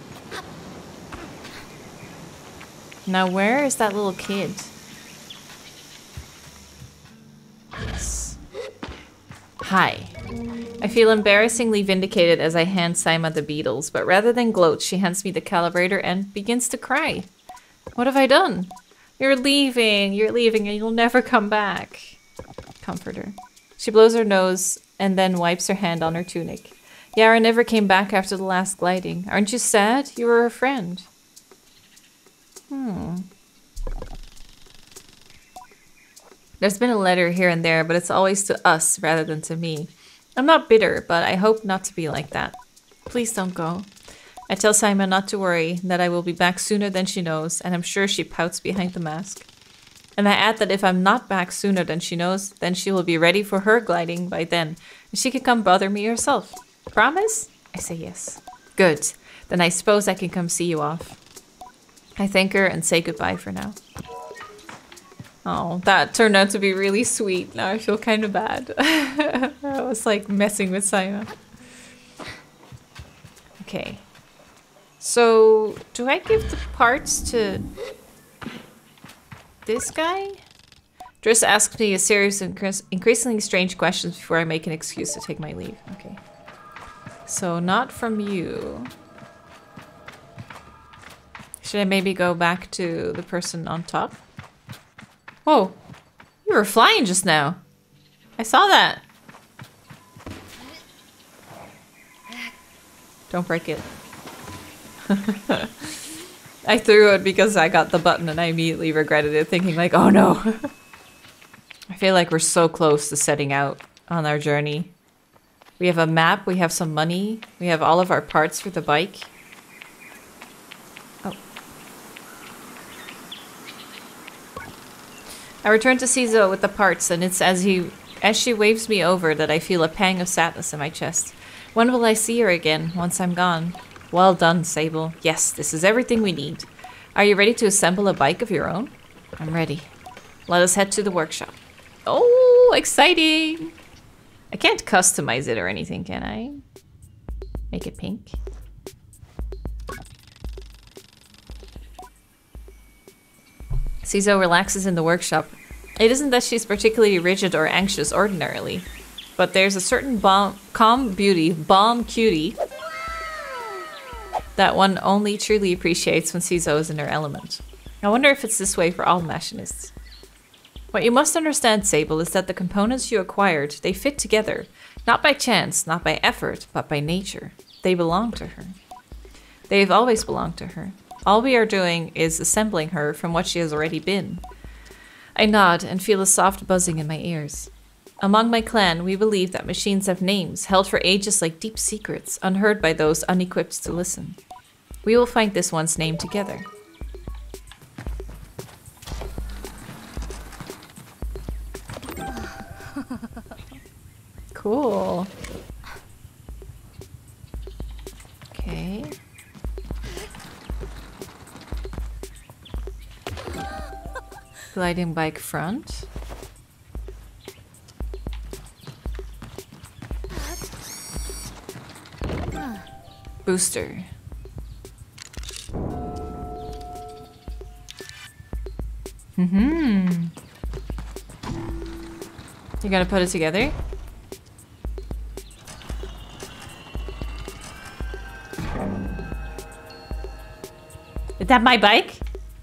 Now where is that little kid? Yes. Hi. I feel embarrassingly vindicated as I hand Saima the beetles, but rather than gloat, she hands me the calibrator and begins to cry. What have I done? You're leaving, you're leaving, and you'll never come back. Comfort her. She blows her nose and then wipes her hand on her tunic. Yara never came back after the last gliding. Aren't you sad? You were a friend. Hmm. There's been a letter here and there, but it's always to us rather than to me. I'm not bitter, but I hope not to be like that. Please don't go. I tell Saima not to worry, that I will be back sooner than she knows, and I'm sure she pouts behind the mask. And I add that if I'm not back sooner than she knows, then she will be ready for her gliding by then, and she can come bother me herself. Promise? I say yes. Good. Then I suppose I can come see you off. I thank her and say goodbye for now. Oh, that turned out to be really sweet. Now I feel kind of bad. I was like messing with Saima. Okay. So, do I give the parts to this guy? Driss asked me a series of increasingly strange questions before I make an excuse to take my leave. Okay. So, not from you. Should I maybe go back to the person on top? Whoa. You were flying just now. I saw that. Don't break it. I threw it because I got the button and I immediately regretted it, thinking like, oh no. I feel like we're so close to setting out on our journey. We have a map, we have some money, we have all of our parts for the bike. Oh. I return to Cizo with the parts, and it's as he, as she waves me over that I feel a pang of sadness in my chest. When will I see her again, once I'm gone? Well done, Sable. Yes, this is everything we need. Are you ready to assemble a bike of your own? I'm ready. Let us head to the workshop. Oh, exciting! I can't customize it or anything, can I? Make it pink. Cizo relaxes in the workshop. It isn't that she's particularly rigid or anxious ordinarily, but there's a certain bomb, calm beauty, balm cutie, that one only truly appreciates when Cizo is in her element. I wonder if it's this way for all machinists. What you must understand, Sable, is that the components you acquired, they fit together. Not by chance, not by effort, but by nature. They belong to her. They've always belonged to her. All we are doing is assembling her from what she has already been. I nod and feel a soft buzzing in my ears. Among my clan, we believe that machines have names, held for ages like deep secrets, unheard by those unequipped to listen. We will find this one's name together. Cool. Okay. Gliding bike front. Booster. Mm-hmm. You gotta put it together? Is that my bike?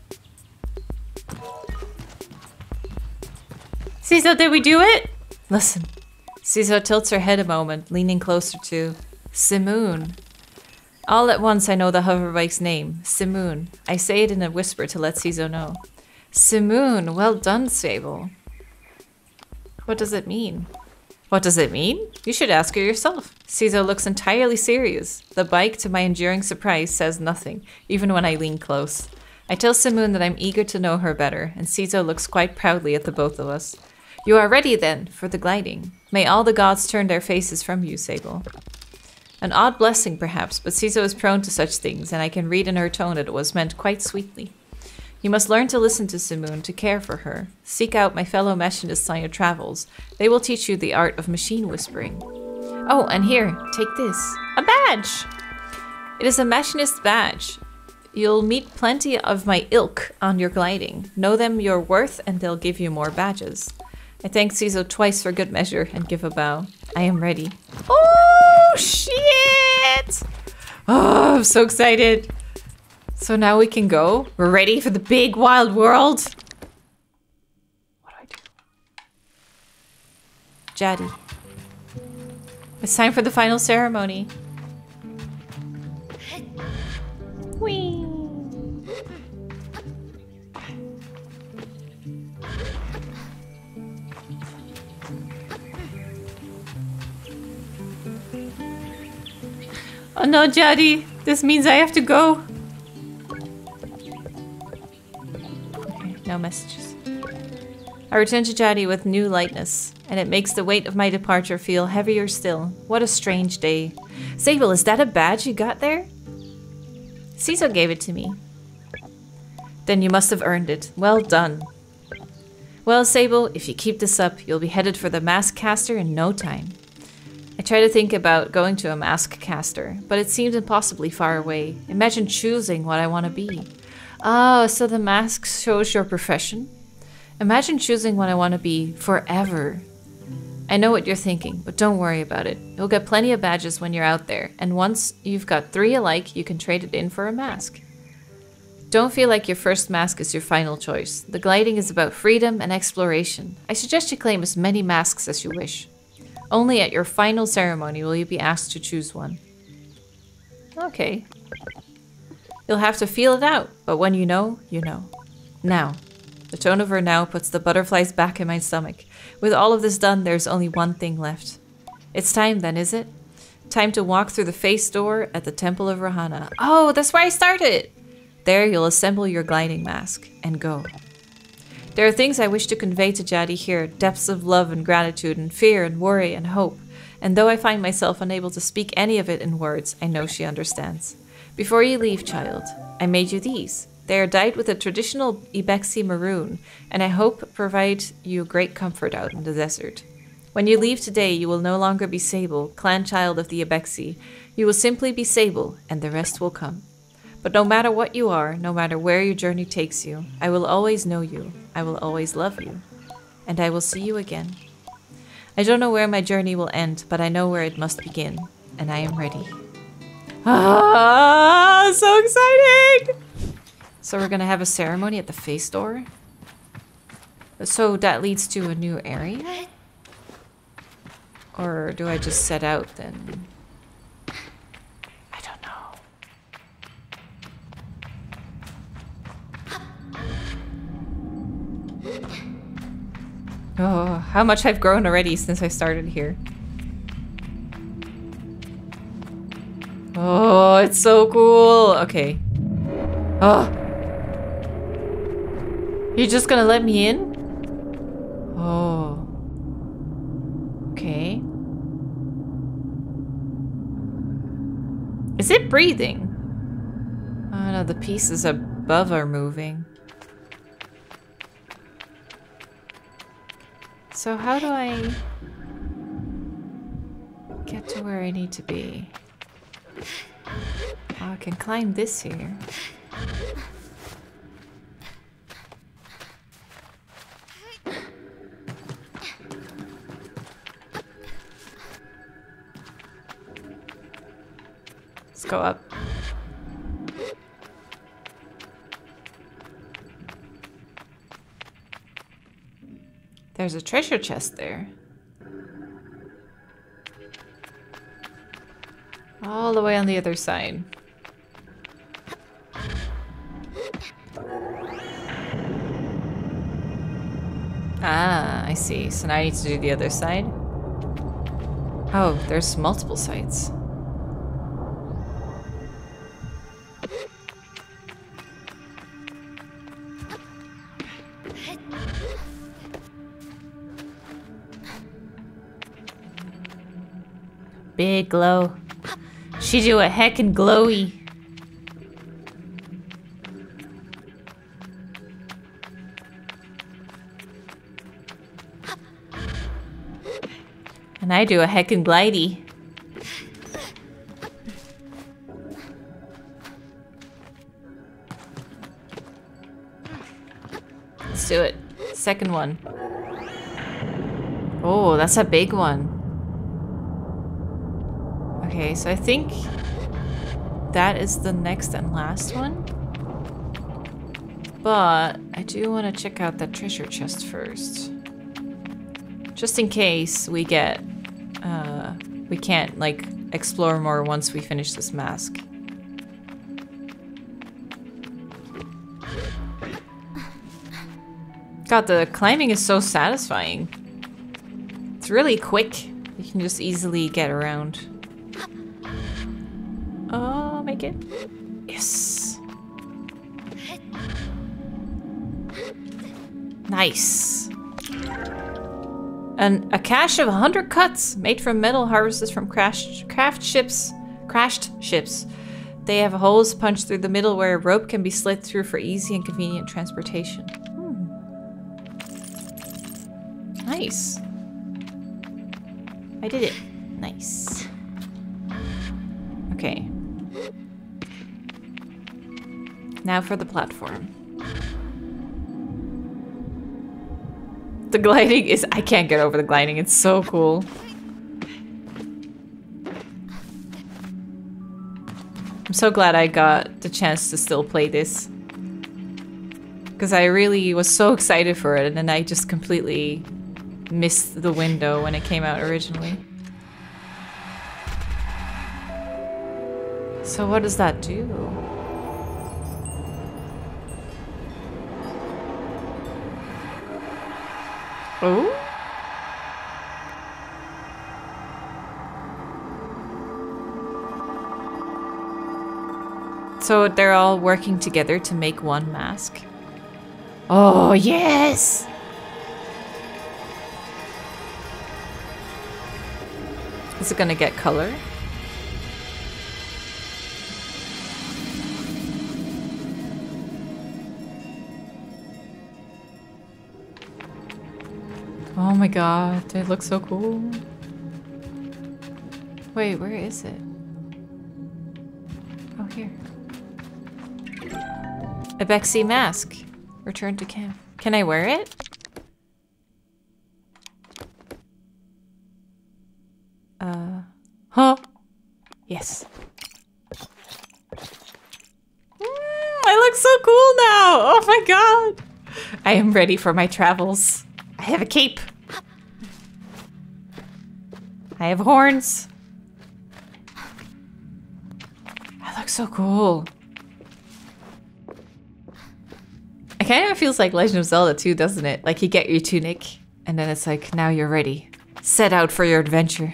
Ciso, did we do it? Listen. Ciso tilts her head a moment, leaning closer to Simoon. All at once I know the hoverbike's name, Simoon. I say it in a whisper to let Ciso know. Simoon, well done, Sable. What does it mean? What does it mean? You should ask her yourself. Ciso looks entirely serious. The bike, to my enduring surprise, says nothing, even when I lean close. I tell Simoon that I'm eager to know her better, and Ciso looks quite proudly at the both of us. You are ready, then, for the gliding. May all the gods turn their faces from you, Sable. An odd blessing, perhaps, but Ciso is prone to such things, and I can read in her tone that it was meant quite sweetly. You must learn to listen to Simoon, to care for her. Seek out my fellow machinists on your travels. They will teach you the art of machine whispering. Oh, and here, take this. A badge! It is a machinist badge. You'll meet plenty of my ilk on your gliding. Know them your worth, and they'll give you more badges. I thank Ciso twice for good measure and give a bow. I am ready. Oh, shit! Oh, I'm so excited. So now we can go. We're ready for the big wild world. What do I do? Jadi. It's time for the final ceremony. Whee! Oh no, Jadi! This means I have to go. Okay, no messages. I return to Jadi with new lightness, and it makes the weight of my departure feel heavier still. What a strange day. Sable, is that a badge you got there? Ciso gave it to me. Then you must have earned it. Well done. Well, Sable, if you keep this up, you'll be headed for the mask caster in no time. I try to think about going to a mask caster, but it seems impossibly far away. Imagine choosing what I want to be. Oh, so the mask shows your profession? Imagine choosing what I want to be forever. I know what you're thinking, but don't worry about it. You'll get plenty of badges when you're out there, and once you've got three alike, you can trade it in for a mask. Don't feel like your first mask is your final choice. The gliding is about freedom and exploration. I suggest you claim as many masks as you wish. Only at your final ceremony will you be asked to choose one. Okay. You'll have to feel it out, but when you know, you know. Now. The tone of her now puts the butterflies back in my stomach. With all of this done, there's only one thing left. It's time then, is it? Time to walk through the face door at the Temple of Rahana. Oh, that's where I started! There you'll assemble your gliding mask and go. There are things I wish to convey to Jadi here, depths of love and gratitude and fear and worry and hope. And though I find myself unable to speak any of it in words, I know she understands. Before you leave, child, I made you these. They are dyed with a traditional Ibeksi maroon, and I hope provide you great comfort out in the desert. When you leave today, you will no longer be Sable, clan child of the Ibeksi. You will simply be Sable, and the rest will come. But no matter what you are, no matter where your journey takes you, I will always know you, I will always love you, and I will see you again. I don't know where my journey will end, but I know where it must begin, and I am ready. Ah, so exciting! So we're gonna have a ceremony at the face door? So that leads to a new area? Or do I just set out then? I don't know. Oh, how much I've grown already since I started here. Oh, it's so cool. Okay. Oh. You're just gonna let me in? Oh. Okay. Is it breathing? Oh no, the pieces above are moving. So how do I get to where I need to be? Oh, I can climb this here. Let's go up. There's a treasure chest there. All the way on the other side. Ah, I see. So now I need to do the other side. Oh, there's multiple sides. Big glow. She do a heckin' glowy. And I do a heckin' glidey. Let's do it. Second one. Oh, that's a big one. Okay, so I think that is the next and last one. But I do want to check out that treasure chest first. Just in case we get... Uh, we can't, like, explore more once we finish this mask. God, the climbing is so satisfying. It's really quick. You can just easily get around. Oh, make it. Yes. Nice. And a cache of one hundred cuts made from metal harvested from crashed craft ships, crashed ships. They have holes punched through the middle where a rope can be slid through for easy and convenient transportation. Hmm. Nice. I did it. Nice. Okay. Now for the platform. The gliding is... I can't get over the gliding. It's so cool. I'm so glad I got the chance to still play this. Because I really was so excited for it, and then I just completely missed the window when it came out originally. So what does that do? Oh? So they're all working together to make one mask. Oh, yes! Is it gonna get color? Oh my god, they look so cool. Wait, where is it? Oh, here. A Bexy mask. Return to camp. Can I wear it? Uh, huh? Yes. Mm, I look so cool now! Oh my god! I am ready for my travels. I have a cape. I have horns. I look so cool. It kind of feels like Legend of Zelda too, doesn't it? Like you get your tunic, and then it's like, now you're ready. Set out for your adventure.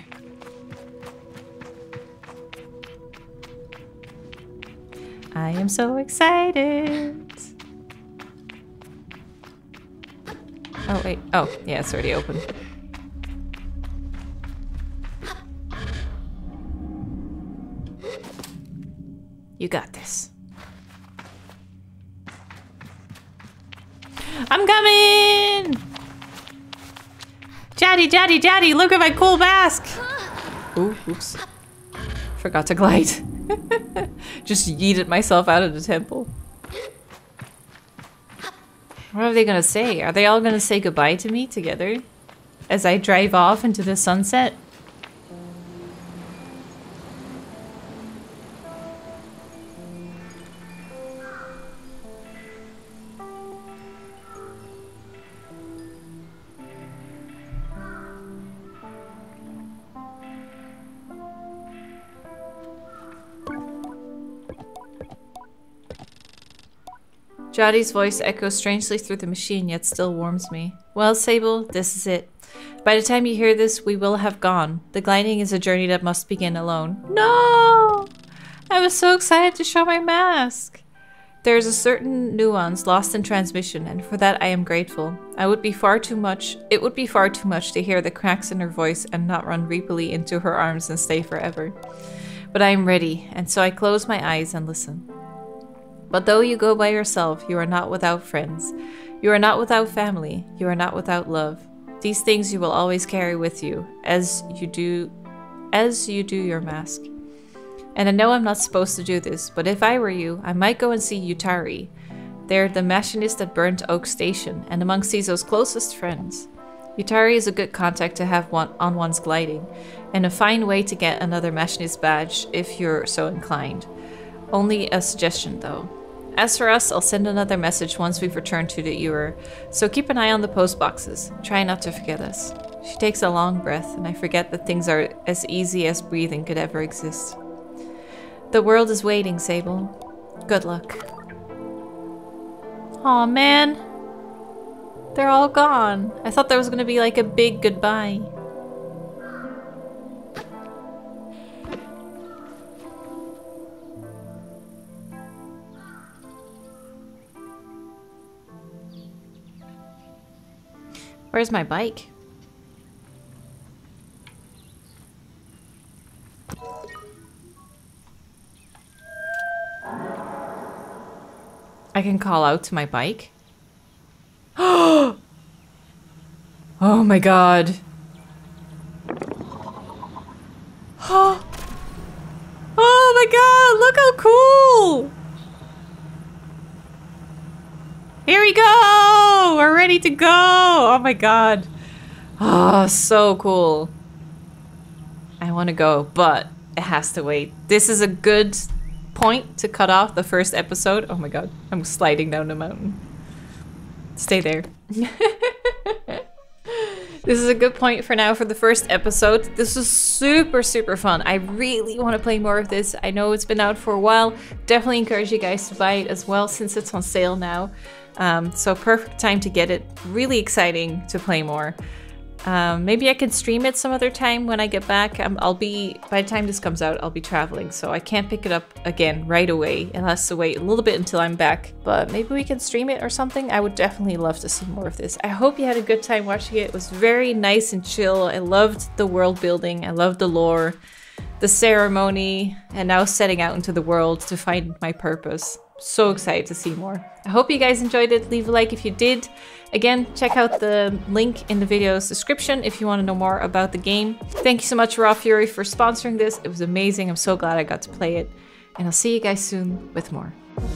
I am so excited. Oh, wait. Oh, yeah, it's already open. You got this. I'm coming! Daddy, daddy, daddy, look at my cool mask! Ooh, oops. Forgot to glide. Just yeeted myself out of the temple. What are they gonna say? Are they all gonna say goodbye to me together? As I drive off into the sunset? Jadi's voice echoes strangely through the machine, yet still warms me. Well, Sable, this is it. By the time you hear this, we will have gone. The gliding is a journey that must begin alone. No! I was so excited to show my mask. There is a certain nuance lost in transmission, and for that I am grateful. I would be far too much. It would be far too much to hear the cracks in her voice and not run reapily into her arms and stay forever. But I am ready, and so I close my eyes and listen. But though you go by yourself, you are not without friends. You are not without family. You are not without love. These things you will always carry with you, as you do, as you do your mask. And I know I'm not supposed to do this, but if I were you, I might go and see Yutari. They're the machinist at Burnt Oak Station, and among Cizo's closest friends. Yutari is a good contact to have one on one's gliding, and a fine way to get another machinist badge if you're so inclined. Only a suggestion, though. As for us, I'll send another message once we've returned to the Ewer, so keep an eye on the post boxes. Try not to forget us. She takes a long breath, and I forget that things are as easy as breathing could ever exist. The world is waiting, Sable. Good luck. Aw, man. They're all gone. I thought there was gonna be like a big goodbye. Where's my bike? I can call out to my bike? Oh my god. Oh, oh my god, look how cool! Here we go! We're ready to go! Oh my god. Oh, so cool. I want to go, but it has to wait. This is a good point to cut off the first episode. Oh my god, I'm sliding down the mountain. Stay there. This is a good point for now for the first episode. This was super, super fun. I really want to play more of this. I know it's been out for a while. Definitely encourage you guys to buy it as well since it's on sale now. Um, so perfect time to get it. Really exciting to play more. Um, maybe I can stream it some other time when I get back. Um, I'll be, by the time this comes out, I'll be traveling, so I can't pick it up again right away. It has to wait a little bit until I'm back, but maybe we can stream it or something. I would definitely love to see more of this. I hope you had a good time watching it. It was very nice and chill. I loved the world building. I loved the lore, the ceremony, and now setting out into the world to find my purpose. So excited to see more. I hope you guys enjoyed it. Leave a like if you did. Again, check out the link in the video's description if you want to know more about the game. Thank you so much, Raw Fury, for sponsoring this. It was amazing. I'm so glad I got to play it. And I'll see you guys soon with more.